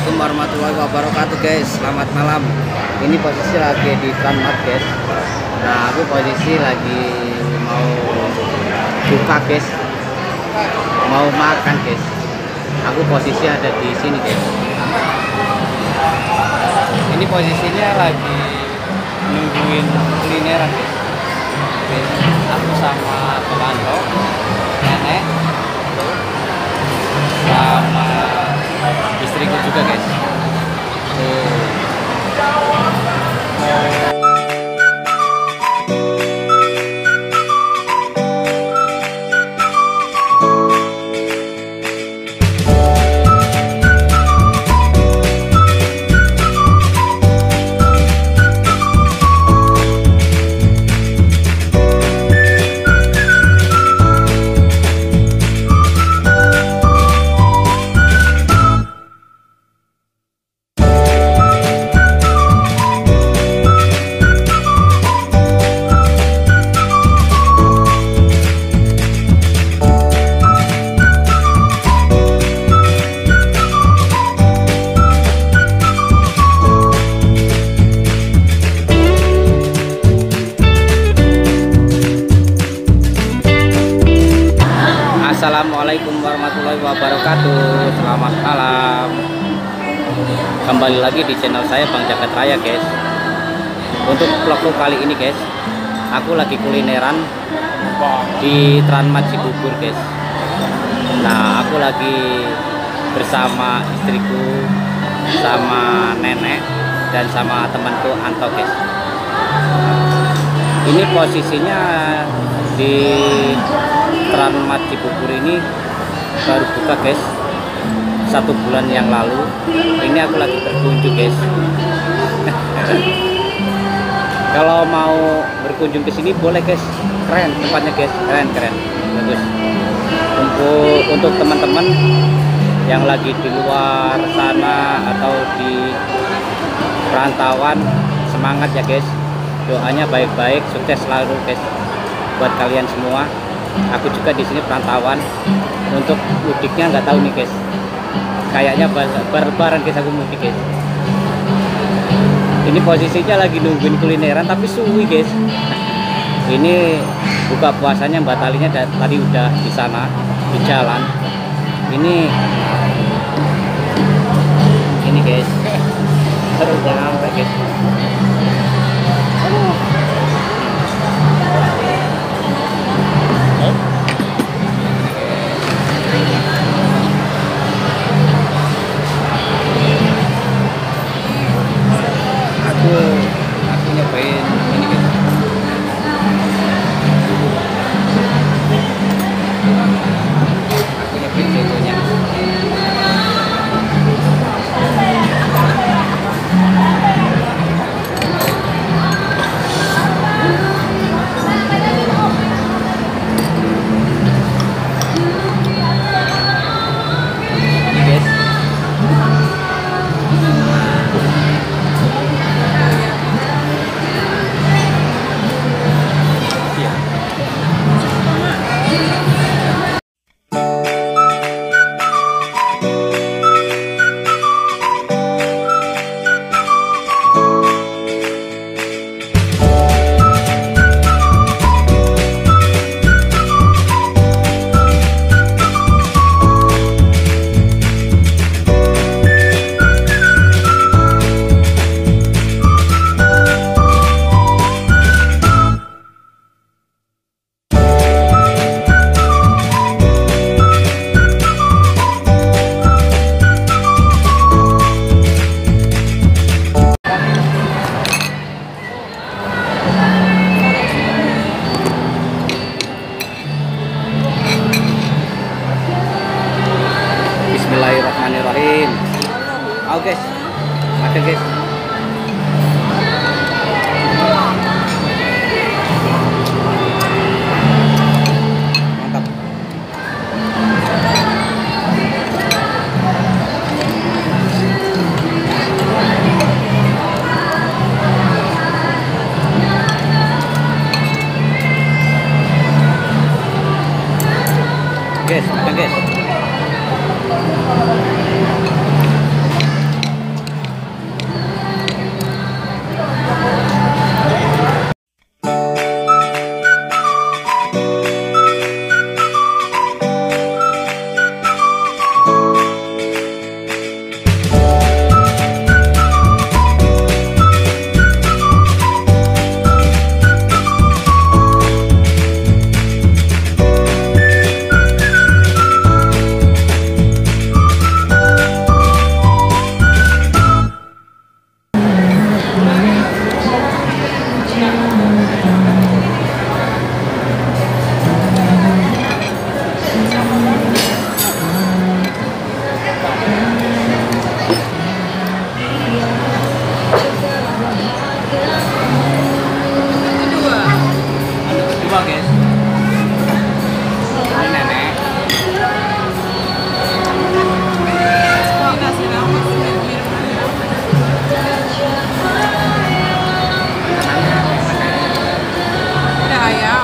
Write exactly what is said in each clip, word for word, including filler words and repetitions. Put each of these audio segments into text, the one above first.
Assalamualaikum warahmatullahi wabarakatuh guys. Selamat malam. Ini posisi lagi di Transmart guys. Nah aku posisi lagi mau buka guys, mau makan guys. Aku posisi ada di sini guys. Ini posisinya lagi nungguin kulineran guys. Aku sama temanku, nenek, sama istriku juga guys. Tuh. Assalamualaikum warahmatullahi wabarakatuh. Selamat malam. Kembali lagi di channel saya Bang Jagat Raya guys. Untuk vlogku kali ini guys, aku lagi kulineran di Transmart Cibubur guys. Nah aku lagi bersama istriku, sama nenek, dan sama temanku Anto guys. Ini posisinya di Transmart Cibubur ini baru buka guys, satu bulan yang lalu. Ini aku lagi berkunjung guys. Kalau mau berkunjung ke sini boleh guys, keren tempatnya guys, keren keren bagus. Untuk untuk teman-teman yang lagi di luar sana atau di perantauan, semangat ya guys, doanya baik-baik, sukses selalu guys buat kalian semua. Aku juga di sini perantauan. Untuk mudiknya nggak tahu nih guys, kayaknya bareng-bareng guys aku mudik guys. Ini posisinya lagi nungguin kulineran tapi suwi guys. Ini buka puasanya Mbak Talinya tadi udah di sana di jalan. Ini ini guys, baru nyampe guys. Aku aku nyobain ini guys. Aku nyobain contohnya. Dua guys. Ini nenek. Ada ayam.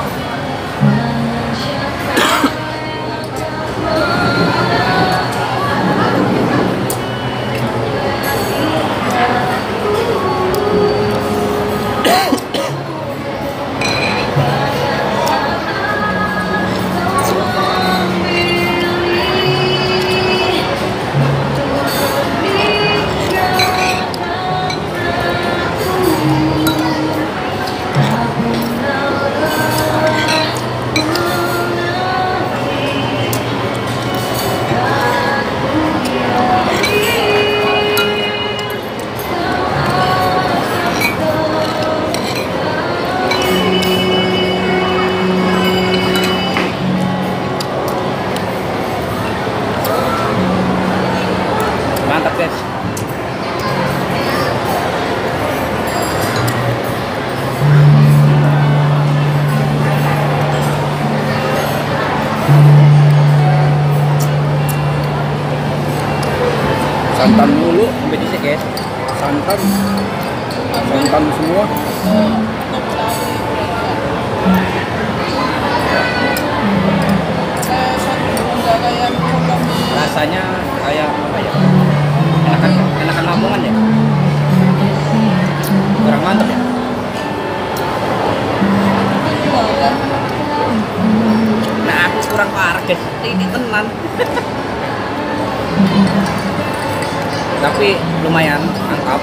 Mantap guys. Santan mulu sampai di sini guys. Santan. Santan semua. Rasanya kayak apa ya? Enakan, enakan Lamongan ya? Kurang mantap ya? Nah aku kurang parah guys, ini tenan. Tapi lumayan mantap.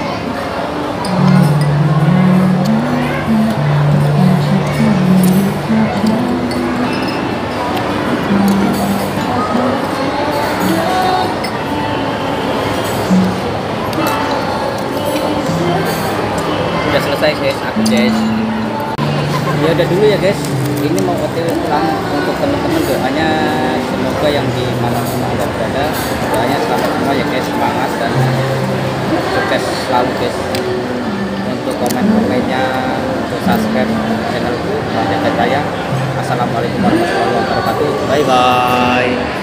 Udah selesai guys, aku guys. Ya udah dulu ya guys. Ini mau O T W pulang untuk teman-teman, doanya semoga yang di mana-mana Anda berada, doanya selamat semua ya guys, semangat dan sukses selalu guys. Untuk komen-komennya, untuk subscribe channelku Raja Jaya. Assalamualaikum warahmatullahi wabarakatuh. Bye bye.